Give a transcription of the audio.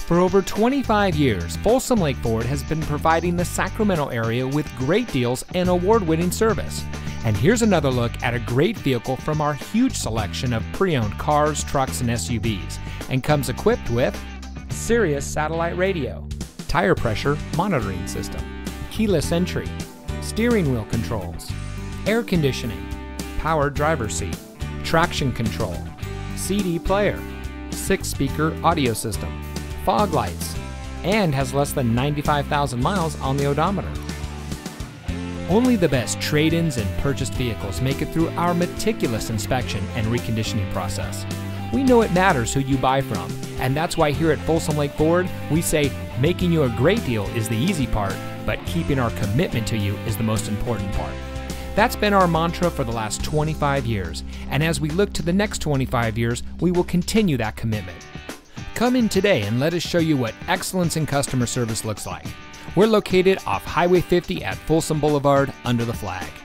For over 25 years, Folsom Lake Ford has been providing the Sacramento area with great deals and award-winning service. And here's another look at a great vehicle from our huge selection of pre-owned cars, trucks, and SUVs, and comes equipped with Sirius satellite radio, tire pressure monitoring system, keyless entry, steering wheel controls, air conditioning, power driver's seat, traction control, CD player, 6-speaker audio system, fog lights, and has less than 95,000 miles on the odometer. Only the best trade-ins and purchased vehicles make it through our meticulous inspection and reconditioning process. We know it matters who you buy from, and that's why here at Folsom Lake Ford, we say making you a great deal is the easy part, but keeping our commitment to you is the most important part. That's been our mantra for the last 25 years, and as we look to the next 25 years, we will continue that commitment. Come in today and let us show you what excellence in customer service looks like. We're located off Highway 50 at Folsom Boulevard under the flag.